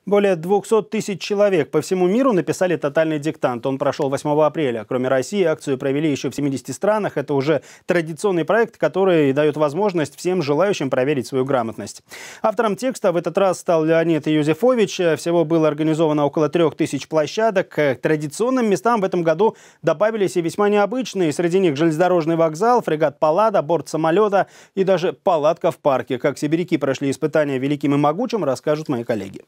Более 200 тысяч человек по всему миру написали тотальный диктант. Он прошел 8 апреля. Кроме России, акцию провели еще в 70 странах. Это уже традиционный проект, который дает возможность всем желающим проверить свою грамотность. Автором текста в этот раз стал Леонид Юзефович. Всего было организовано около 3000 площадок. К традиционным местам в этом году добавились и весьма необычные. Среди них железнодорожный вокзал, фрегат Паллада, борт самолета и даже палатка в парке. Как сибиряки прошли испытания великим и могучим, расскажут мои коллеги.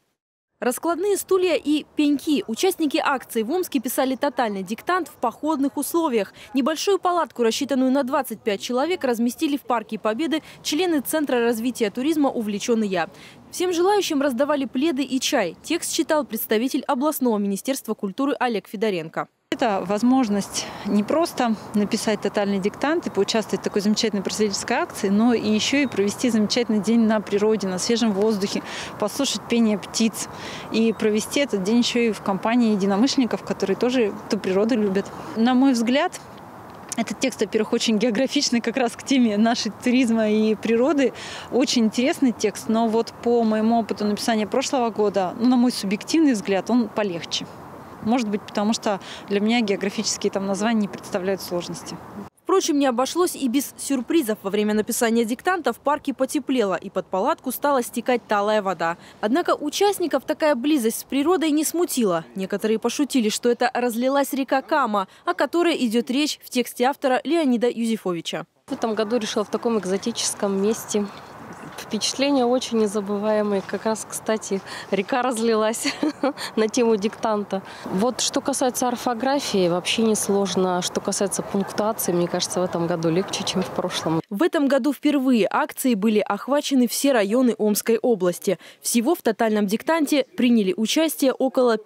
Раскладные стулья и пеньки. Участники акции в Омске писали тотальный диктант в походных условиях. Небольшую палатку, рассчитанную на 25 человек, разместили в парке Победы члены Центра развития туризма «Увлеченный я». Всем желающим раздавали пледы и чай. Текст читал представитель областного министерства культуры Олег Федоренко. Это возможность не просто написать тотальный диктант и поучаствовать в такой замечательной просветительской акции, но и еще и провести замечательный день на природе, на свежем воздухе, послушать пение птиц и провести этот день еще и в компании единомышленников, которые тоже эту природу любят. На мой взгляд, этот текст, во-первых, очень географичный как раз к теме нашей туризма и природы. Очень интересный текст, но вот по моему опыту написания прошлого года, на мой субъективный взгляд, он полегче. Может быть, потому что для меня географические названия не представляют сложности. Впрочем, не обошлось и без сюрпризов. Во время написания диктанта в парке потеплело, и под палатку стала стекать талая вода. Однако участников такая близость с природой не смутила. Некоторые пошутили, что это разлилась река Кама, о которой идет речь в тексте автора Леонида Юзефовича. В этом году решила в таком экзотическом месте. Впечатления очень незабываемые. Как раз, кстати, река разлилась на тему диктанта. Вот что касается орфографии, вообще несложно. Что касается пунктуации, мне кажется, в этом году легче, чем в прошлом. В этом году впервые акции были охвачены все районы Омской области. Всего в тотальном диктанте приняли участие около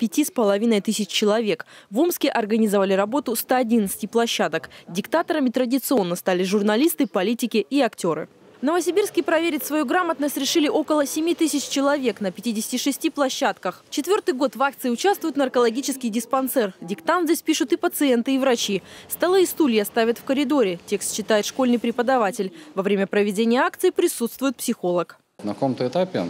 5500 человек. В Омске организовали работу 111 площадок. Диктаторами традиционно стали журналисты, политики и актеры. В Новосибирске проверить свою грамотность решили около 7000 человек на 56 площадках. 4-й год в акции участвует наркологический диспансер. Диктант здесь пишут и пациенты, и врачи. Столы и стулья ставят в коридоре. Текст читает школьный преподаватель. Во время проведения акции присутствует психолог. На каком-то этапе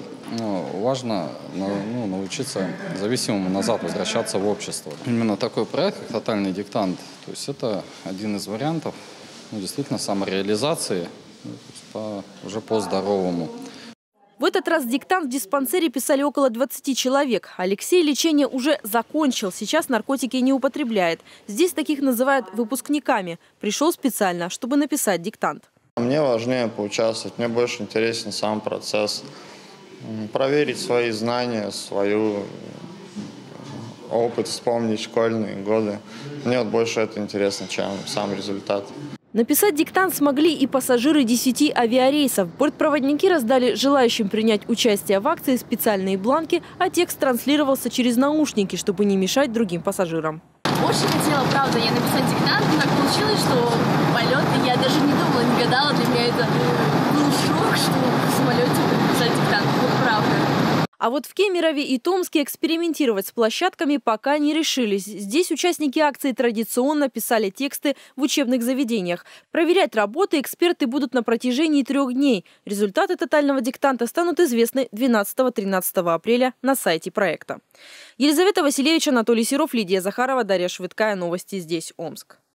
важно научиться зависимому назад возвращаться в общество. Именно такой проект, как тотальный диктант, то есть это один из вариантов действительно самореализации. Уже по-здоровому. В этот раз диктант в диспансере писали около 20 человек. Алексей лечение уже закончил. Сейчас наркотики не употребляет. Здесь таких называют выпускниками. Пришел специально, чтобы написать диктант. Мне важнее поучаствовать. Мне больше интересен сам процесс. Проверить свои знания, свой опыт, вспомнить школьные годы. Мне больше это интересно, чем сам результат. Написать диктант смогли и пассажиры 10 авиарейсов. Бортпроводники раздали желающим принять участие в акции специальные бланки, а текст транслировался через наушники, чтобы не мешать другим пассажирам. Очень хотела, правда, я написать диктант, но так получилось, что полет, я даже не думала, не гадала. Для меня это был шок, что в самолете буду писать диктант. Вот правда. А вот в Кемерове и Томске экспериментировать с площадками пока не решились. Здесь участники акции традиционно писали тексты в учебных заведениях. Проверять работы эксперты будут на протяжении 3 дней. Результаты тотального диктанта станут известны 12-13 апреля на сайте проекта. Елизавета Васильевич, Анатолий Серов, Лидия Захарова, Дарья Швыдкая. Новости здесь, Омск.